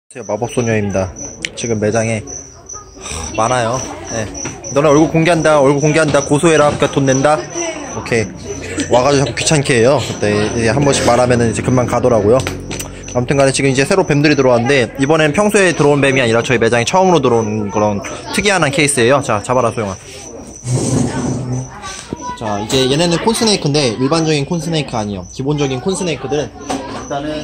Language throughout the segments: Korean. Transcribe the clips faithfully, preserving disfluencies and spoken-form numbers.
마법소녀입니다. 지금 매장에 하, 많아요. 네. 너네 얼굴 공개한다, 얼굴 공개한다, 고소해라, 그러니까 돈 낸다. 오케이. 와가지고 자꾸 귀찮게 해요. 그때 이제 한 번씩 말하면은 이제 금방 가더라고요. 아무튼 간에 지금 이제 새로 뱀들이 들어왔는데, 이번엔 평소에 들어온 뱀이 아니라 저희 매장에 처음으로 들어온 그런 특이한 한 케이스예요. 자, 잡아라, 소영아. 자, 이제 얘네는 콘스네이크인데, 일반적인 콘스네이크 아니에요. 기본적인 콘스네이크들은, 일단은,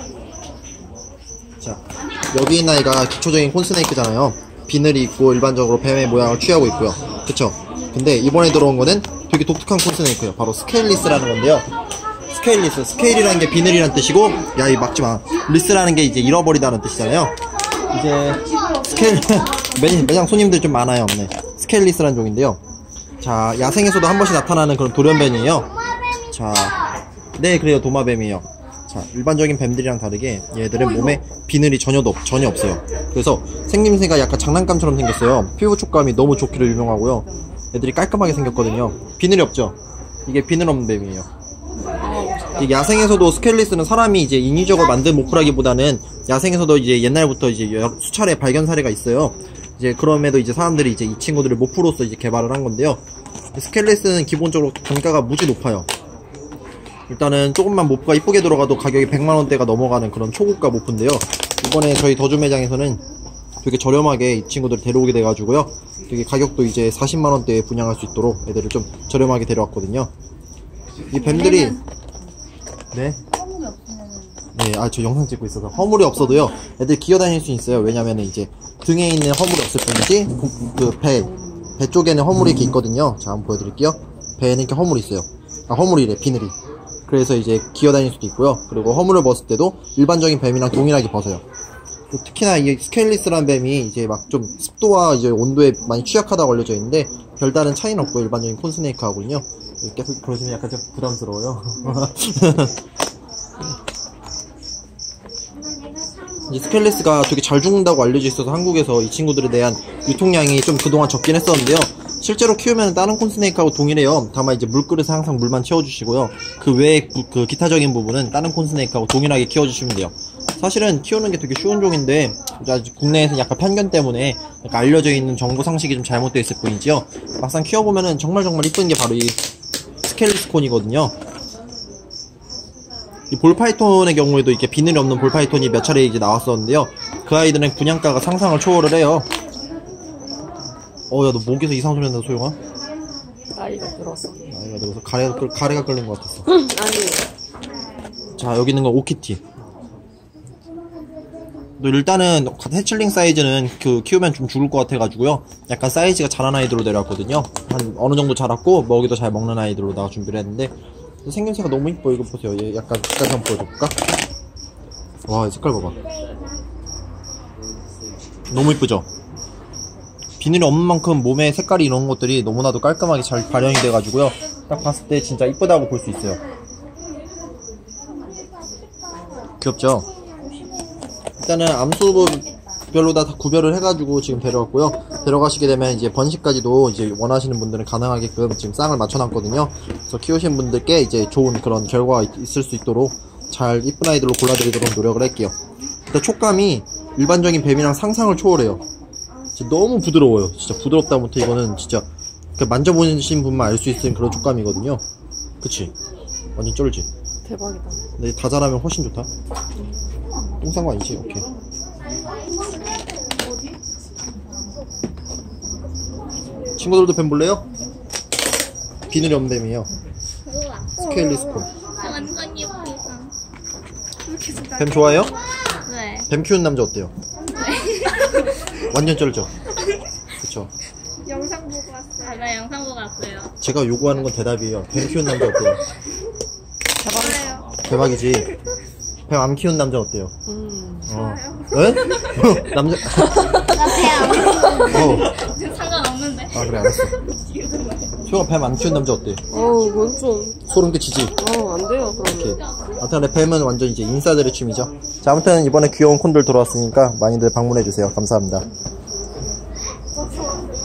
자, 여기 있는 아이가 기초적인 콘스네이크잖아요. 비늘이 있고 일반적으로 뱀의 모양을 취하고 있고요. 그쵸? 근데 이번에 들어온 거는 되게 독특한 콘스네이크예요. 바로 스케일리스라는 건데요. 스케일리스, 스케일이라는 게 비늘이라는 뜻이고, 야, 이 막지마. 리스라는 게 이제 잃어버리다는 뜻이잖아요. 이제 스케일 매, 매장 손님들 좀 많아요. 네. 스케일리스라는 종인데요. 자, 야생에서도 한 번씩 나타나는 그런 돌연뱀이에요. 자, 네, 그래요. 도마뱀이에요. 자, 일반적인 뱀들이랑 다르게 얘들은 몸에 비늘이 전혀, 없, 전혀 없어요. 그래서 생김새가 약간 장난감처럼 생겼어요. 피부 촉감이 너무 좋기로 유명하고요. 애들이 깔끔하게 생겼거든요. 비늘이 없죠? 이게 비늘 없는 뱀이에요. 이게 야생에서도 스케일리스는 사람이 이제 인위적으로 만든 모프라기보다는 야생에서도 이제 옛날부터 이제 수차례 발견 사례가 있어요. 이제 그럼에도 이제 사람들이 이제 이 친구들을 모프로서 이제 개발을 한 건데요. 스케일리스는 기본적으로 단가가 무지 높아요. 일단은 조금만 모프가 이쁘게 들어가도 가격이 백만 원대가 넘어가는 그런 초고가 모프인데요. 이번에 저희 더주 매장에서는 되게 저렴하게 이 친구들 데려오게 돼가지고요. 되게 가격도 이제 사십만 원대에 분양할 수 있도록 애들을 좀 저렴하게 데려왔거든요. 이 뱀들이 네? 네, 아, 저 영상 찍고 있어서 허물이 없어도요. 애들 기어다닐 수 있어요. 왜냐면은 이제 등에 있는 허물이 없을 뿐이지 그 배, 배 쪽에는 허물이 이렇게 있거든요. 자, 한번 보여드릴게요. 배에는 이렇게 허물이 있어요. 아, 허물이래, 비늘이. 그래서 이제 기어다닐 수도 있고요. 그리고 허물을 벗을 때도 일반적인 뱀이랑 동일하게 벗어요. 특히나 이 스케일리스라는 뱀이 이제 막 좀 습도와 이제 온도에 많이 취약하다고 알려져 있는데 별다른 차이는 없고 일반적인 콘스네이크하고는요. 계속 그러시면 약간 좀 부담스러워요. 이 스케일리스가 되게 잘 죽는다고 알려져 있어서 한국에서 이 친구들에 대한 유통량이 좀 그동안 적긴 했었는데요. 실제로 키우면 다른 콘스네이크하고 동일해요. 다만 이제 물그릇에 항상 물만 채워주시고요. 그 외에 그 기타적인 부분은 다른 콘스네이크하고 동일하게 키워주시면 돼요. 사실은 키우는 게 되게 쉬운 종인데 국내에서는 약간 편견 때문에 약간 알려져 있는 정보 상식이 좀 잘못되어 있을 뿐이지요. 막상 키워보면은 정말 정말 이쁜 게 바로 이 스케일리스 콘이거든요. 이 볼파이톤의 경우에도 이렇게 비늘이 없는 볼파이톤이 몇 차례 이제 나왔었는데요. 그 아이들은 분양가가 상상을 초월을 해요. 어, 야, 너 목에서 이상한 소리 난다, 소영아? 아이가 들어서. 아이가 들어서 가래가, 끌, 가래가 끌린 것 같았어. 응, 아니에요. 자, 여기 있는 건 오키티. 또 일단은 해칠링 사이즈는 그 키우면 좀 죽을 것 같아가지고요. 약간 사이즈가 자란 아이들로 내려왔거든요. 한 어느 정도 자랐고 먹이도 잘 먹는 아이들로다가 준비를 했는데 생김새가 너무 이뻐. 이거 보세요. 얘 약간 색깔 한번 보여줄까? 와, 이 색깔 봐봐. 너무 이쁘죠? 비늘이 없는 만큼 몸의 색깔이 이런 것들이 너무나도 깔끔하게 잘 발현이 돼가지고요. 딱 봤을 때 진짜 이쁘다고 볼 수 있어요. 귀엽죠? 일단은 암수별로 다 구별을 해가지고 지금 데려왔고요. 데려가시게 되면 이제 번식까지도 이제 원하시는 분들은 가능하게끔 지금 쌍을 맞춰놨거든요. 그래서 키우신 분들께 이제 좋은 그런 결과가 있을 수 있도록 잘 이쁜 아이들로 골라드리도록 노력을 할게요. 일단 촉감이 일반적인 뱀이랑 상상을 초월해요. 진짜 너무 부드러워요. 진짜 부드럽다 못해 이거는 진짜 만져보신 분만 알 수 있는 그런 촉감이거든요. 그치? 완전 쫄지? 대박이다. 근데 다 자라면 훨씬 좋다. 똥 싼 거 아니지? 오케이. 친구들도 뱀 볼래요? 비늘이 없는 뱀이에요. 스케일리스 콘. 완전 예쁘다. 뱀 좋아해요? 네. 뱀 키우는 남자 어때요? 완전 쩔죠? 그쵸? 영상 보고 왔어요. 아, 네, 영상 보고 왔어요. 제가 요구하는 건 대답이에요. 뱀 키우는 남자 어때요? 좋아요. 대박이지? 뱀 안 키우는 남자 어때요? 음. 어. 에? 남자. 어. 상관없는데. 아, 그래, 알았어. 소영아, 뱀 안 키우는 남자 어때? 어우, 그건 좀. 소름 끼치지? 어, 안 돼요, 그러면. 아무튼 뱀은 완전 이제 인싸들의 취미죠. 자, 아무튼 이번에 귀여운 콘들 돌아왔으니까 많이들 방문해주세요. 감사합니다.